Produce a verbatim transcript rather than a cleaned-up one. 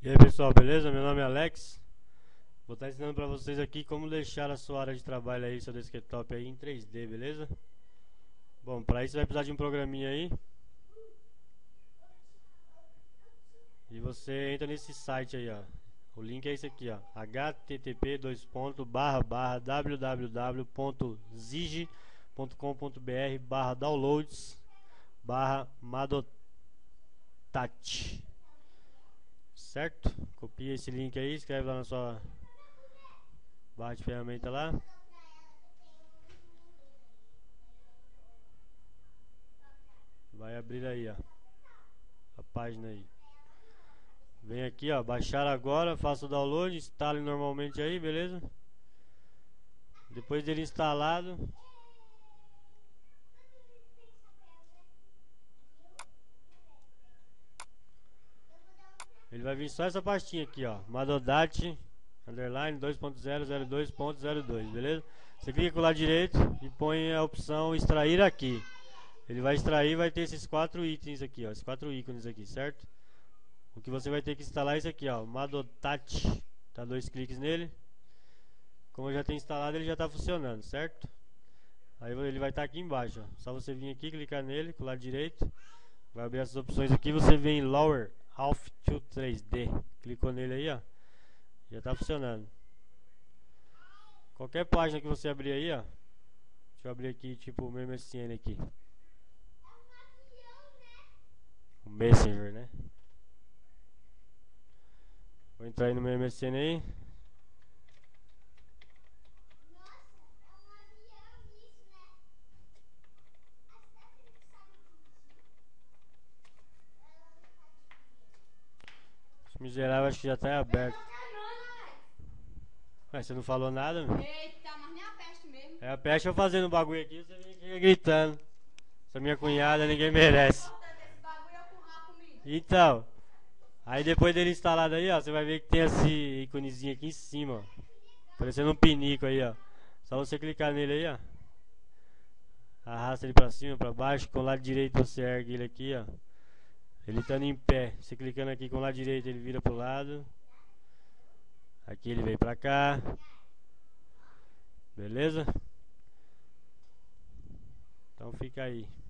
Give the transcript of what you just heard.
E aí pessoal, beleza? Meu nome é Alex. Vou estar ensinando para vocês aqui como deixar a sua área de trabalho aí, seu desktop aí em três D, beleza? Bom, para isso você vai precisar de um programinha aí. E você entra nesse site aí, ó. O link é esse aqui, ó. h t t p dois pontos barra barra w w w ponto zige ponto com ponto b r barra downloads barra madotat. Certo? Copia esse link aí, escreve lá na sua barra de ferramenta lá. Vai abrir aí, ó, a página aí. Vem aqui, ó, baixar agora, faça o download, instale normalmente aí, beleza? Depois dele instalado, ele vai vir só essa pastinha aqui, ó, Madodat underline dois ponto zero zero dois ponto zero dois, beleza? Você clica com o lado direito e põe a opção extrair aqui. Ele vai extrair, vai ter esses quatro itens aqui, ó, esses quatro ícones aqui, certo? O que você vai ter que instalar é isso aqui, ó, Madotat. Tá dois cliques nele. Como eu já tenho instalado, ele já está funcionando, certo? Aí ele vai estar tá aqui embaixo, ó. Só você vir aqui, clicar nele, com o lado direito. Vai abrir essas opções aqui, você vem em Lower Half to três D. Clicou nele aí, ó. Já está funcionando. Qualquer página que você abrir aí, ó. Deixa eu abrir aqui, tipo o meu M S N aqui. O Messenger, né? Vou entrar aí no meu M S N aí. Esse miserável acho que já tá aberto. Ué, você não falou nada, meu? Eita, mas nem a peste mesmo. É a peste eu fazendo um bagulho aqui, você vem aqui gritando. Essa minha cunhada ninguém merece. Então, aí depois dele instalado aí, ó, você vai ver que tem esse íconezinho aqui em cima, ó, parecendo um pinico aí, ó. Só você clicar nele aí, ó. Arrasta ele pra cima, pra baixo. Com o lado direito você ergue ele aqui, ó. Ele estando em pé, você clicando aqui com o lado direito ele vira pro lado. Aqui ele vem pra cá. Beleza? Então fica aí.